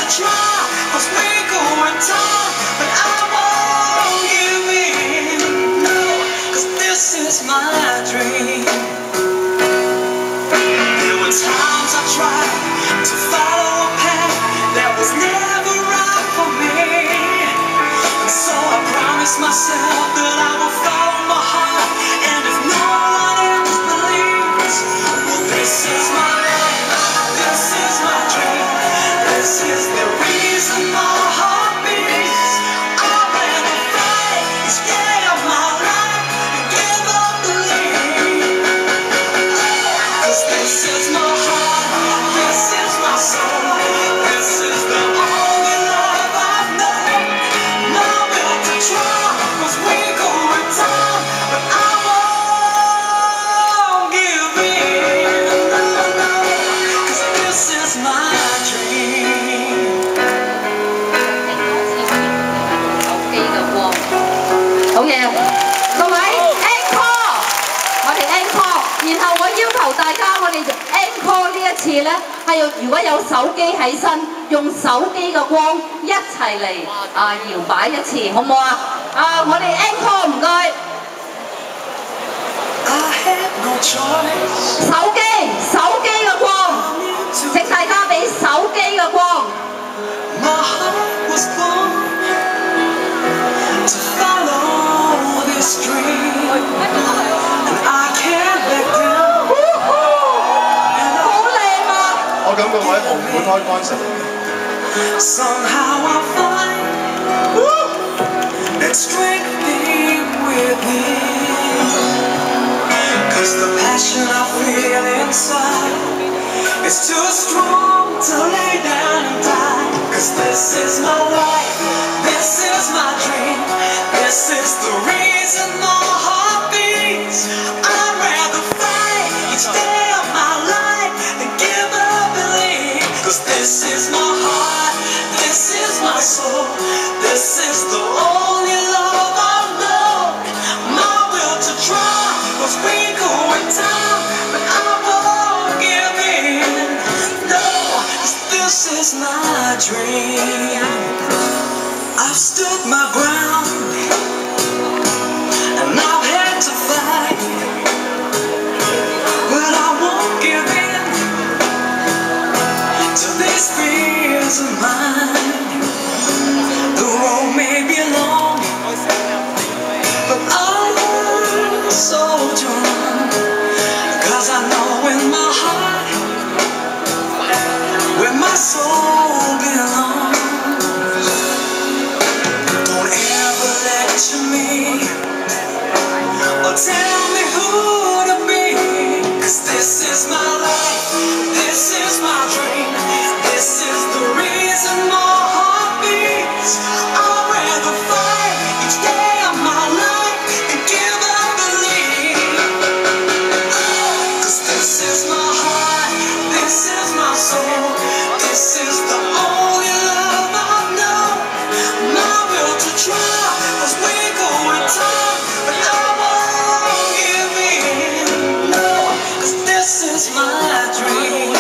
to try, 'cause we're going down, but I won't give in, no, 'cause this is my dream. There were times I tried to follow a path that was never right for me, and so I promised myself that I will follow my heart, and if no one else believes, well, this is my life, this is my dream, this is the reason my heart beats. I'd rather fight each day of my life and give up the lead, 'cause this is my heart, this is my soul, this is the only love I've known. My will to try, 'cause we're going down, but I won't give in, no, no, 'cause this is my dream. 好嘢，各位 encore， 我哋 encore， 然後我要求大家，我哋 encore 呢一次呢，係要如果有手機喺身，用手機嘅光一齊嚟搖擺一次，好唔好啊？我哋 encore 唔該。 I had no choice. 手機嘅光，請大家俾手機嘅光。 My heart was born to follow this dream, and I can't let down. 好靚啊！ 我感覺我喺紅館開關城。 Somehow I find that strength deep within, 'cause the passion I feel inside is too strong to lay down and die. 'Cause this is my life, this is my dream, this is the reason my heart beats. I'd rather fight each day of my life than give up and leave. 'Cause this is my heart, this is my soul, this is the only love I've known. My will to try, 'cause we're going down, but I won't give in, no, 'cause this is my dream. I've stood my ground, and I've had to fight, but I won't give in to these fears of mine. The road may be long, but I'm so drawn, 'cause I know in my heart where my soul belongs. Don't ever lecture me or tell me who to be, 'cause this is my life, this is my dream, this is the reason my heart beats. I'd rather fight each day of my life and give up the lead, 'cause this is my heart, this is my soul, this is the only love I know. My will to try, 'cause we're going down, but I won't give in, no, 'cause this is my dream.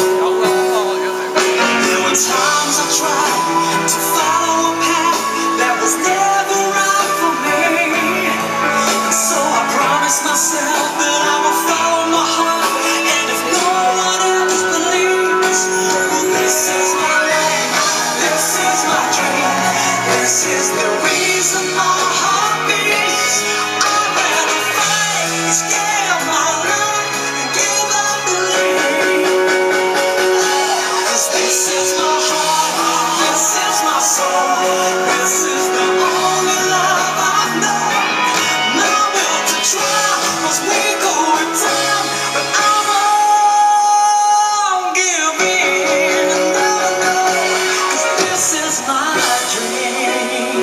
There were times I tried to follow a path that was never right for me, and so I promised myself that I would follow my heart, and if no one else believes, well, this is my life, this is my dream, this is the reason my heart beats. I'd rather fight each day of my life and give up the lead, 'cause this is my heart, this is my soul, this is the only love I've known. My will to try, 'cause we're going down, but I won't give in, no, no, 'cause this is my dream.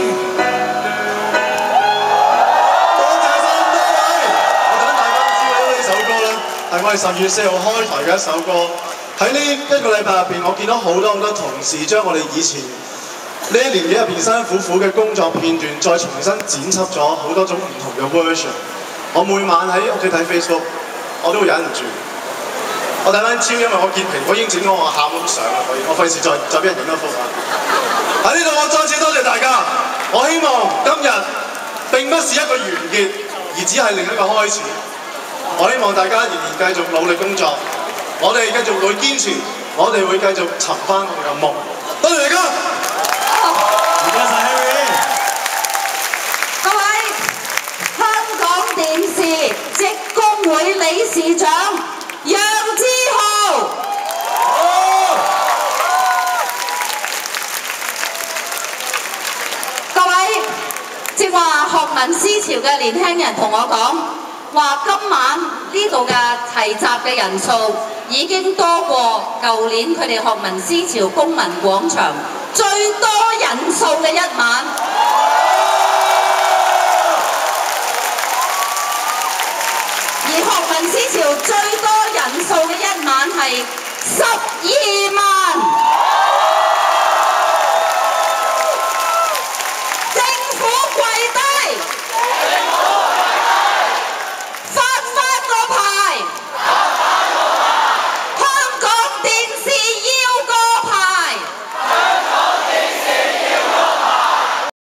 多謝晒咁多位，我等大家知道呢首歌咧，係我哋10月4號開台嘅一首歌。喺呢一個禮拜入邊，我見到好多同事將我哋以前呢一年幾入邊辛辛苦苦嘅工作片段，再重新剪輯咗好多種唔同嘅 version。我每晚喺屋企睇 Facebook，我都會忍唔住，我我睇翻招，因為我見蘋果已經整咗我喊嗰幅相啦，我費事再俾人影一幅啊！喺呢度我再次多謝大家，我希望今日並不是一個完結，而只係另一個開始。我希望大家仍然繼續努力工作，我哋繼續會堅持，我哋會繼續尋翻我哋嘅夢。多謝大家，唔該晒 Harry。 各位，香港電視職工會理事長楊之豪。各位，正話學民思潮嘅年輕人同我講，話今晚呢度嘅齊集嘅人數已經多過舊年佢哋學民思潮公民廣場最多人數嘅一晚。而學民思潮最多人數嘅一晚係12萬。